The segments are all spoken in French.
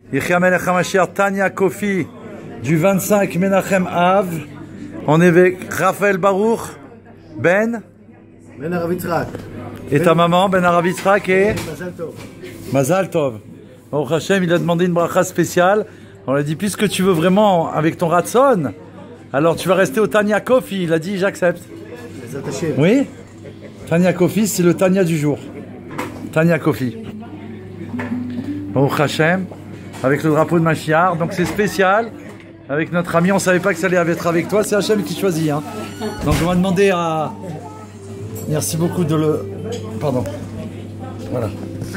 Yechia Melech HaMashiach, Tanya Kofi du 25 Menachem Av. On est avec Raphaël Baruch, Ben Arav Yitzhak. Et ta maman, Ben Arav Yitzhak et Mazal Tov. Mazal Tov. Baruch Hashem, il a demandé une bracha spéciale. On lui a dit, puisque tu veux vraiment avec ton Ratson, alors tu vas rester au Tanya Kofi. Il a dit, j'accepte. Oui. Tanya Kofi, c'est le Tanya du jour. Tanya Kofi. Baruch Hashem, avec le drapeau de Mashiach. Donc c'est spécial. Avec notre ami, on ne savait pas que ça allait être avec toi. C'est Hachem qui choisit. Hein. Donc on va demander à... Merci beaucoup de le... Pardon. Voilà.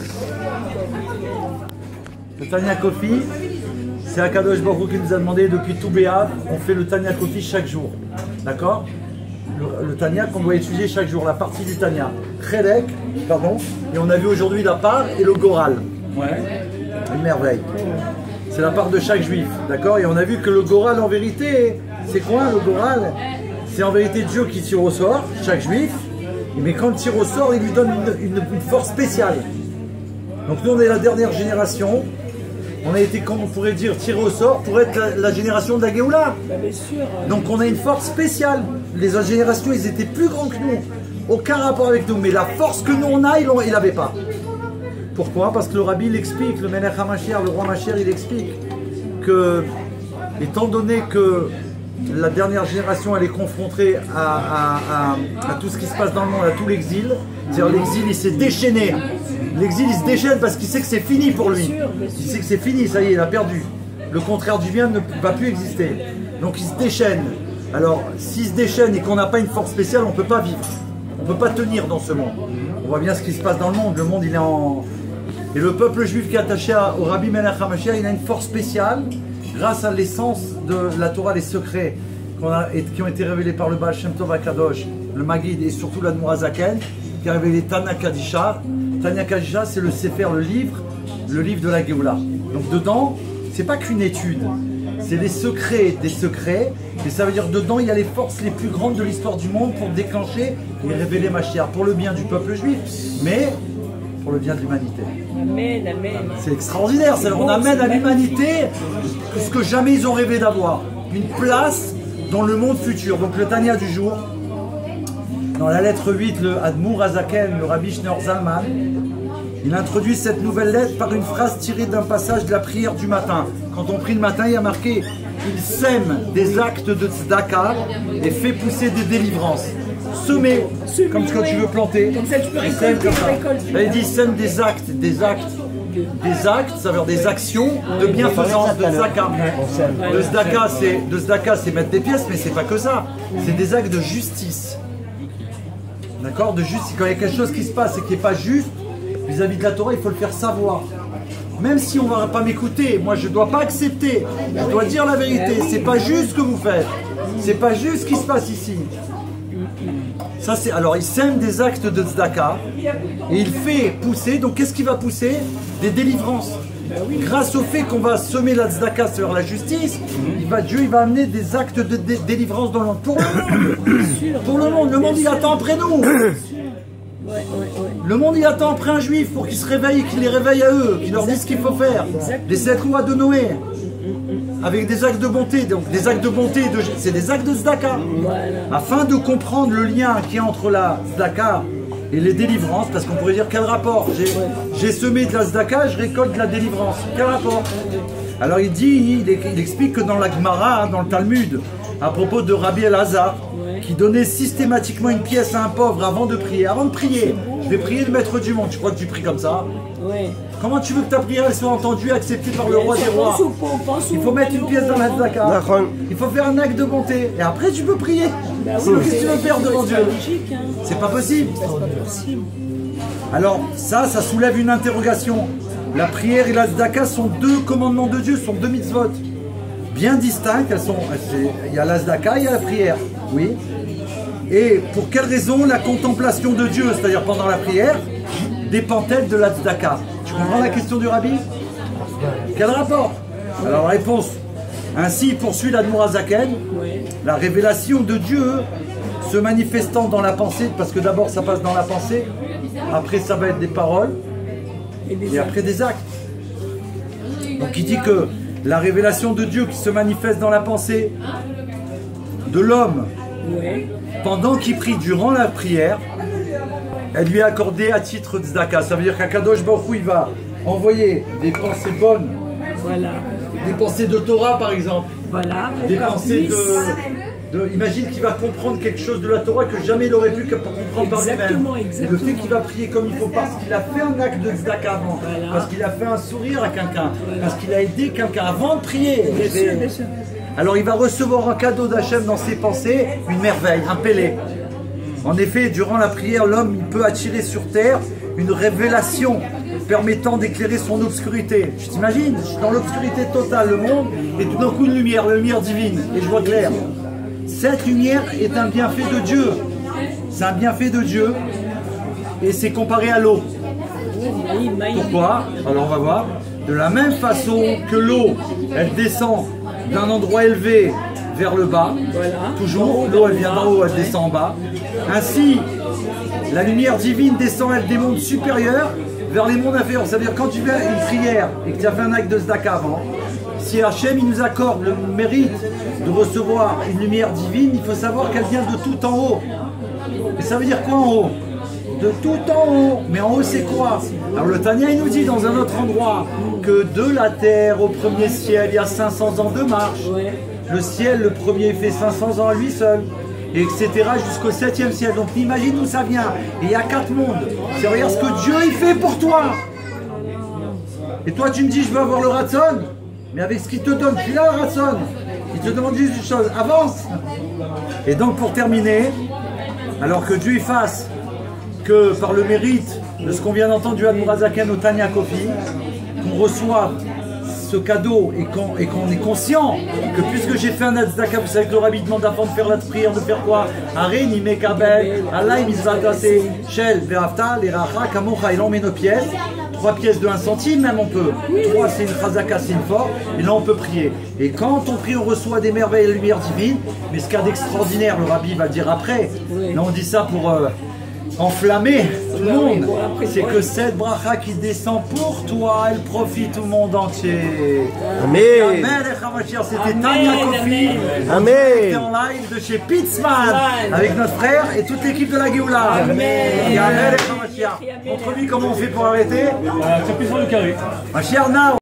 Le Tanya Kofi, c'est Akadosh Baruch Hu qui nous a demandé depuis tout Béav. On fait le Tanya Kofi chaque jour. D'accord? Le Tanya qu'on doit étudier chaque jour, la partie du Tanya. Chelek, pardon. Et on a vu aujourd'hui la part et le Goral. Ouais. Une merveille. C'est la part de chaque juif, d'accord? Et on a vu que le Goral, en vérité, c'est quoi le Goral? C'est en vérité Dieu qui tire au sort, chaque juif. Mais quand il tire au sort, il lui donne une force spéciale. Donc nous, on est la dernière génération. On a été, comme on pourrait dire, tiré au sort pour être la génération de la Géoula. Donc on a une force spéciale. Les autres générations, ils étaient plus grands que nous. Aucun rapport avec nous. Mais la force que nous, on a, il n'avait pas. Pourquoi? Parce que le Rabbi, il explique, le Melech HaMashiach, le roi Mashiach, il explique que, étant donné que la dernière génération, elle est confrontée à tout ce qui se passe dans le monde, à tout l'exil, c'est-à-dire l'exil, il s'est déchaîné. L'exil, il se déchaîne parce qu'il sait que c'est fini pour lui. Il sait que c'est fini, ça y est, il a perdu. Le contraire du bien ne va plus exister. Donc il se déchaîne. Alors, s'il se déchaîne et qu'on n'a pas une force spéciale, on ne peut pas vivre. On ne peut pas tenir dans ce monde. On voit bien ce qui se passe dans le monde. Le monde, il est en... Et le peuple juif qui est attaché au Rabbi Melech HaMashiach, il a une force spéciale grâce à l'essence de la Torah, les secrets qui ont été révélés par le Baal Shem Tov HaKadosh, le Maguid et surtout l'Admour HaZaken, qui a révélé Tanya Kadisha. Tanya Kadisha, c'est le Sefer, le livre de la Géoula. Donc dedans, c'est pas qu'une étude, c'est les secrets des secrets, et ça veut dire dedans, il y a les forces les plus grandes de l'histoire du monde pour déclencher et révéler Mashiach, pour le bien du peuple juif, mais pour le bien de l'humanité. Amen, amen. C'est extraordinaire, on amène à l'humanité ce que jamais ils ont rêvé d'avoir, une place dans le monde futur. Donc le Tanya du jour, dans la lettre 8, le Admour HaZaken, le Rabbi Shneur Zalman, il introduit cette nouvelle lettre par une phrase tirée d'un passage de la prière du matin. Quand on prie le matin, il y a marqué « Il sème des actes de tzedaka et fait pousser des délivrances ». Semer, comme quand tu veux planter. Comme ça, tu peux récolter, il dit sème des actes, ça veut dire des actions de bienfaisance, de tzedaka. De tzedaka, c'est mettre des pièces, mais c'est pas que ça. C'est des actes de justice. D'accord? De justice. Quand il y a quelque chose qui se passe et qui n'est pas juste, vis-à-vis de la Torah, il faut le faire savoir. Même si on ne va pas m'écouter, moi je ne dois pas accepter. Je dois dire la vérité. C'est pas juste ce que vous faites. C'est pas juste ce qui se passe ici. Ça, alors il sème des actes de tzedaka et il fait pousser, donc qu'est-ce qui va pousser? Des délivrances. Grâce au fait qu'on va semer la tzedaka sur la justice, Dieu il va amener des actes de délivrance dans le monde. Pour le monde. Pour le monde. Le monde il attend après nous. Le monde il attend après un juif pour qu'il se réveille, qu'il les réveille à eux, qu'il leur dise ce qu'il faut faire. Les 7 lois de Noé. Avec des actes de bonté, donc des actes de bonté, c'est des actes de tzedaka. Afin de comprendre le lien qui est entre la tzedaka et les délivrances, parce qu'on pourrait dire quel rapport? J'ai semé de la tzedaka, je récolte de la délivrance. Quel rapport? Alors il explique que dans la Gemara, dans le Talmud, à propos de Rabbi Elazar, qui donnait systématiquement une pièce à un pauvre avant de prier. Avant de prier, je vais prier le maître du monde. Tu crois que tu pries comme ça? Comment tu veux que ta prière elle soit entendue et acceptée par le roi des rois? Il faut mettre une pièce dans la tzedaka. Il faut faire un acte de bonté. Et après tu peux prier. Sinon qu'est-ce que tu veux faire devant Dieu? C'est pas possible. Alors ça soulève une interrogation. La prière et la tzedaka sont deux commandements de Dieu, sont deux mitzvot. Bien distinctes. Il y a la tzedaka, il y a la prière. Oui. Et pour quelle raison la contemplation de Dieu, c'est-à-dire pendant la prière, dépend-elle de la tzedaka? Tu comprends la question du Rabbi? Quel rapport? Alors réponse. Ainsi poursuit l'Admour HaZaken, la révélation de Dieu se manifestant dans la pensée, parce que d'abord ça passe dans la pensée, après ça va être des paroles, et après des actes. Donc il dit que la révélation de Dieu qui se manifeste dans la pensée de l'homme, Ouais. pendant qu'il prie durant la prière, elle lui est accordée à titre de tzedaka. Ça veut dire qu'Akadosh Baruch Hu, il va envoyer des pensées bonnes, Voilà. des pensées de Torah par exemple, Voilà. des Encore pensées plus. imagine qu'il va comprendre quelque chose de la Torah que jamais il n'aurait pu comprendre par lui-même. Exactement, Et le exactement. fait qu'il va prier comme il faut parce qu'il a fait un acte de tzedaka avant, Voilà. parce qu'il a fait un sourire à quelqu'un, parce qu'il a aidé quelqu'un avant de prier. Bien sûr, bien sûr. Alors il va recevoir un cadeau d'Hachem dans ses pensées, une merveille, un pélé. En effet, durant la prière, l'homme il peut attirer sur terre une révélation permettant d'éclairer son obscurité. Tu t'imagines, je suis dans l'obscurité totale, le monde, et tout d'un coup une lumière, la lumière divine, et je vois clair. Cette lumière est un bienfait de Dieu. C'est un bienfait de Dieu, et c'est comparé à l'eau. Pourquoi? Alors on va voir. De la même façon que l'eau, elle descend d'un endroit élevé vers le bas, Voilà. toujours, l'eau elle vient d'en haut, elle descend en bas. Ainsi, la lumière divine descend, elle des mondes supérieurs vers les mondes inférieurs. Ça veut dire quand tu fais une prière et que tu as fait un acte de tzedaka avant, si Hachem il nous accorde le mérite de recevoir une lumière divine, il faut savoir qu'elle vient de tout en haut. Et ça veut dire quoi en haut? De tout en haut. Mais en haut c'est quoi? Alors le Tanya il nous dit dans un autre endroit que de la terre au premier ciel il y a 500 ans de marche. Ouais. Le ciel, le premier fait 500 ans à lui seul, et etc. jusqu'au 7e ciel. Donc imagine d'où ça vient. Et il y a 4 mondes. C'est regarde ce que Dieu il fait pour toi. Et toi tu me dis je veux avoir le ratson, mais avec ce qu'il te donne, tu l'as le ratson. Il te demande juste une chose, avance. Et donc pour terminer, alors que Dieu fasse que par le mérite de ce qu'on vient d'entendre du Admorazaken au Tanya Kofi, qu'on reçoive ce cadeau et qu'on est conscient que puisque j'ai fait un tzedaka, vous savez que le rabbi demande avant de faire la prière de faire quoi? Arin imekabel, Allah imizvadase, shel ve'afta l'iracha kamocha, il en met nos pièces, 3 pièces de 1 centime même on peut, 3 c'est une chazaka, c'est une force, et là on peut prier. Et quand on prie on reçoit des merveilles et la lumière divine, mais ce qu'il y a d'extraordinaire, le rabbi va le dire après, là on dit ça pour enflammer tout le monde, c'est que cette bracha qui descend pour toi, elle profite au monde entier. Amen. C'était Tanya Kofi. On était en live de chez Pitzman avec notre frère et toute l'équipe de la Géoula. Amen. Montre-lui comment on fait pour arrêter. C'est plus sur le carré. Ma chère Nao.